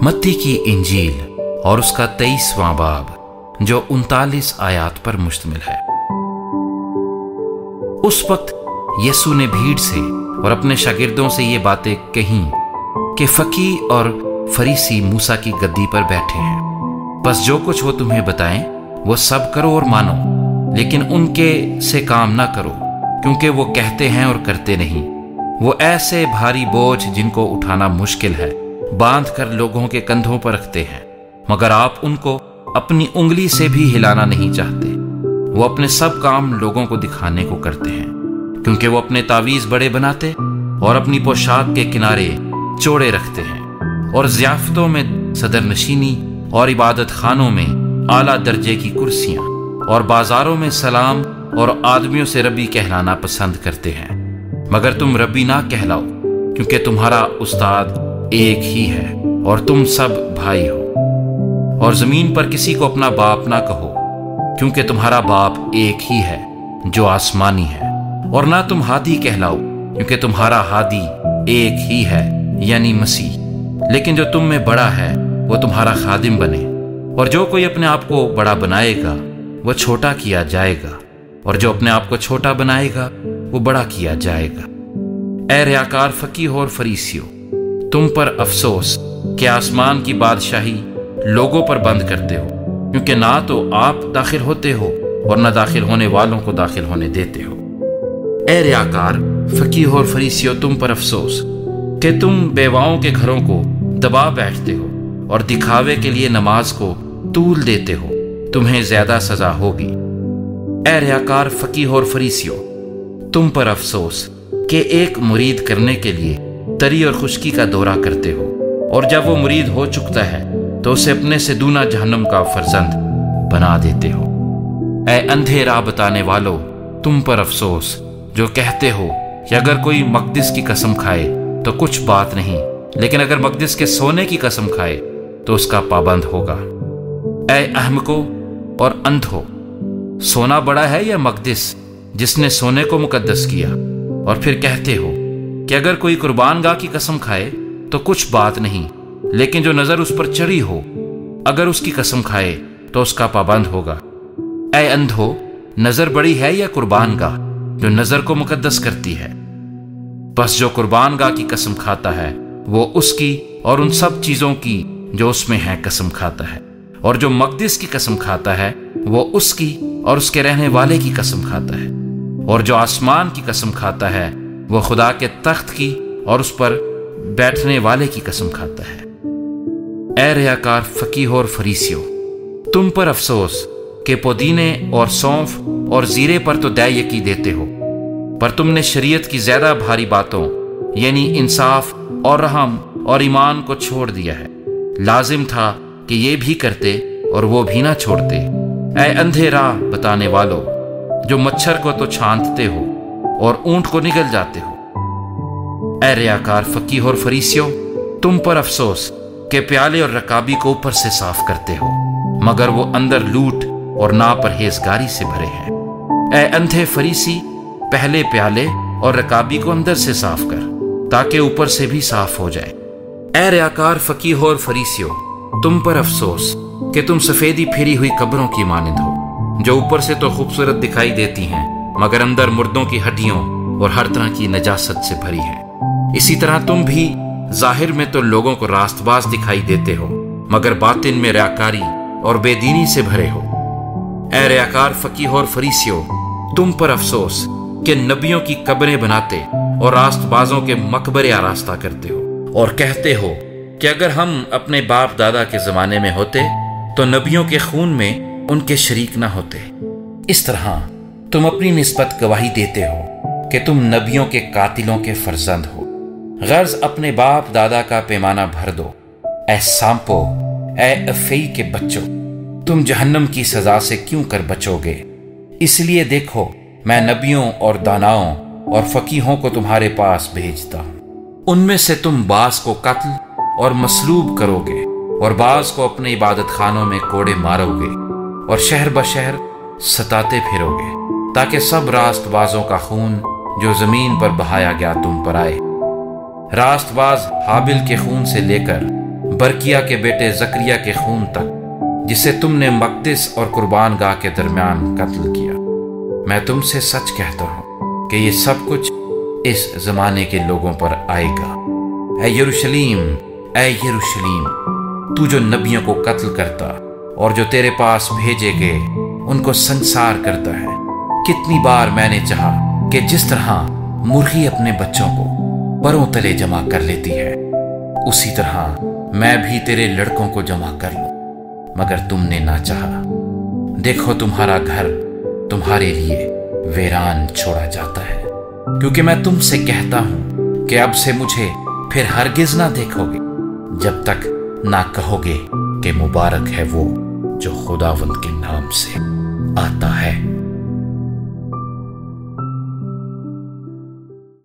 मत्ती की इंजील और उसका 23वां बाब जो 39 आयात पर मुश्तमिल है। उस वक्त यीशु ने भीड़ से और अपने शागिर्दों से ये बातें कहीं कि फकीह और फरीसी मूसा की गद्दी पर बैठे हैं, बस जो कुछ वो तुम्हें बताएं वो सब करो और मानो, लेकिन उनके से काम ना करो, क्योंकि वो कहते हैं और करते नहीं। वो ऐसे भारी बोझ जिनको उठाना मुश्किल है बांध कर लोगों के कंधों पर रखते हैं, मगर आप उनको अपनी उंगली से भी हिलाना नहीं चाहते। वो अपने सब काम लोगों को दिखाने को करते हैं, क्योंकि वो अपने तावीज़ बड़े बनाते और अपनी पोशाक के किनारे चौड़े रखते हैं और ज़ियाफ़तों में सदरनशीनी और इबादत खानों में आला दर्जे की कुर्सियां और बाजारों में सलाम और आदमियों से रबी कहलाना पसंद करते हैं। मगर तुम रबी ना कहलाओ, क्योंकि तुम्हारा उस्ताद एक ही है और तुम सब भाई हो। और जमीन पर किसी को अपना बाप ना कहो, क्योंकि तुम्हारा बाप एक ही है जो आसमानी है। और ना तुम हादी कहलाओ, क्योंकि तुम्हारा हादी एक ही है, यानी मसीह। लेकिन जो तुम में बड़ा है वो तुम्हारा खादिम बने। और जो कोई अपने आप को बड़ा बनाएगा वो छोटा किया जाएगा, और जो अपने आप को छोटा बनाएगा वो बड़ा किया जाएगा। ऐ रियाकार फकीह और फरीसियों, तुम पर अफसोस कि आसमान की बादशाही लोगों पर बंद करते हो, क्योंकि ना तो आप दाखिल होते हो और ना दाखिल होने वालों को दाखिल होने देते हो। ऐ रियाकार फकीह और फरीसियों, तुम पर अफसोस कि तुम बेवाओं के घरों को दबा बैठते हो और दिखावे के लिए नमाज को तूल देते हो, तुम्हें ज्यादा सजा होगी। ऐ रियाकार फकीह और फरीसियों, तुम पर अफसोस कि एक मुरीद करने के लिए तरी और खुश्की का दौरा करते हो, और जब वो मुरीद हो चुकता है तो उसे अपने से दूना जहन्नम का फर्जंद बना देते हो। ऐ अंधे राह बताने वालों, तुम पर अफसोस जो कहते हो कि अगर कोई मकदिस की कसम खाए तो कुछ बात नहीं, लेकिन अगर मकदिस के सोने की कसम खाए तो उसका पाबंद होगा। ऐ अहमको और अंधो, सोना बड़ा है या मकदिस जिसने सोने को मुकद्दस किया? और फिर कहते हो कि अगर कोई कुर्बानगाह की कसम खाए तो कुछ बात नहीं, लेकिन जो नजर उस पर चढ़ी हो अगर उसकी कसम खाए तो उसका पाबंद होगा। ऐ अंधो, नजर बड़ी है या कुर्बानगाह जो नजर को मुकद्दस करती है? बस जो कुर्बानगाह की कसम खाता है वो उसकी और उन सब चीजों की जो उसमें है कसम खाता है, और जो मकदिस की कसम खाता है वो उसकी और उसके रहने वाले की कसम खाता है। और जो आसमान की कसम खाता है वो खुदा के तख्त की और उस पर बैठने वाले की कसम खाता है। ऐ रियाकार फकीह और फरीसियों, तुम पर अफसोस कि पुदीने और सौंफ और जीरे पर तो दया यकी देते हो, पर तुमने शरीयत की ज्यादा भारी बातों यानी इंसाफ और रहम और ईमान को छोड़ दिया है। लाजिम था कि ये भी करते और वो भी ना छोड़ते। ऐ अंधे राह बताने वालों, जो मच्छर को तो छांटते हो और ऊंट को निगल जाते हो। ऐ रियाकार फकीह और फरीसियों, तुम पर अफसोस कि प्याले और रकाबी को ऊपर से साफ करते हो, मगर वो अंदर लूट और नापरहेजगारी से भरे हैं। ऐ अंधे फरीसी, पहले प्याले और रकाबी को अंदर से साफ कर, ताकि ऊपर से भी साफ हो जाए। ऐ रियाकार फकीह और फरीसियों, तुम पर अफसोस कि तुम सफेदी फिरी हुई कब्रों की मानिंद हो, जो ऊपर से तो खूबसूरत दिखाई देती हैं मगर अंदर मुर्दों की हड्डियों और हर तरह की नजासत से भरी है। इसी तरह तुम भी जाहिर में तो लोगों को रास्तबाज दिखाई देते हो, मगर बातिन में रियाकारी और बेदीनी से भरे हो। ऐ रियाकार फकीह और फरीसियों, तुम पर अफसोस कि नबियों की कब्रें बनाते और रास्तबाजों के मकबरे आरास्ता करते हो, और कहते हो कि अगर हम अपने बाप दादा के जमाने में होते तो नबियों के खून में उनके शरीक ना होते। इस तरह तुम अपनी निस्बत गवाही देते हो कि तुम नबियों के कातिलों के फर्जंद हो। गर्ज अपने बाप दादा का पैमाना भर दो। ऐ सांपो, ऐ अफई के बच्चों, तुम जहन्नम की सजा से क्यों कर बचोगे? इसलिए देखो, मैं नबियों और दानाओं और फकीहों को तुम्हारे पास भेजता हूं। उनमें से तुम बास को कत्ल और मसलूब करोगे, और बास को अपने इबादत खानों में कोड़े मारोगे, और शहर बशहर सताते फिरोगे, ताकि सब रास्तबाजों का खून जो जमीन पर बहाया गया तुम पर आए। रास्तबाज हाबिल के खून से लेकर बरकिया के बेटे जकरिया के खून तक, जिसे तुमने मकदिस और कुर्बान गाह के दरमियान कत्ल किया। मैं तुमसे सच कहता हूं कि ये सब कुछ इस जमाने के लोगों पर आएगा। ऐ यरूशलेम, ऐ यरूशलेम, तू जो नबियों को कत्ल करता और जो तेरे पास भेजे गए उनको संसार करता है, कितनी बार मैंने चाहा कि जिस तरह मुर्गी अपने बच्चों को परों तले जमा कर लेती है, उसी तरह मैं भी तेरे लड़कों को जमा कर लूं, मगर तुमने ना चाहा। देखो, तुम्हारा घर तुम्हारे लिए वीरान छोड़ा जाता है, क्योंकि मैं तुमसे कहता हूं कि अब से मुझे फिर हरगिज ना देखोगे, जब तक ना कहोगे कि मुबारक है वो जो खुदावंद के नाम से आता है।